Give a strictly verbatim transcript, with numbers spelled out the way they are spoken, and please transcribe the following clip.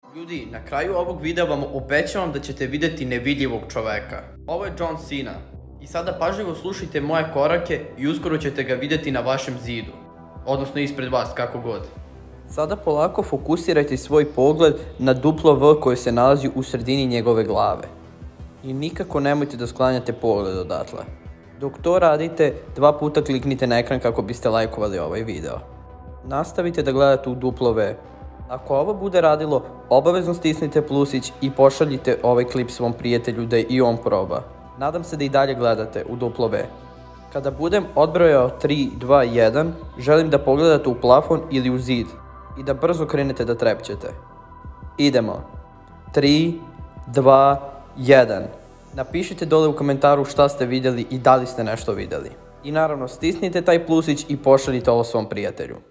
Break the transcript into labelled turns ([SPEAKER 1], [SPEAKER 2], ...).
[SPEAKER 1] Ljudi, na kraju ovog videa vam obećavam da ćete vidjeti nevidljivog čoveka. Ovo je John Cena. I sada pažljivo slušajte moje korake i uskoro ćete ga vidjeti na vašem zidu. Odnosno ispred vas, kako god. Sada polako fokusirajte svoj pogled na duplo V koje se nalazi u sredini njegove glave. I nikako nemojte da sklanjate pogled odatle. Dok to radite, dva puta kliknite na ekran kako biste lajkovali ovaj video. Nastavite da gledate u duplo V. Ako ovo bude radilo, obavezno stisnite plusić i pošaljite ovaj klip svom prijatelju da i on proba. Nadam se da i dalje gledate u duplo V. Kada budem odbrojao tri, dva, jedan, želim da pogledate u plafon ili u zid i da brzo krenete da trepćete. Idemo. tri, dva, jedan. Napišite dole u komentaru šta ste vidjeli i da li ste nešto vidjeli. I naravno stisnite taj plusić i pošaljite ovo svom prijatelju.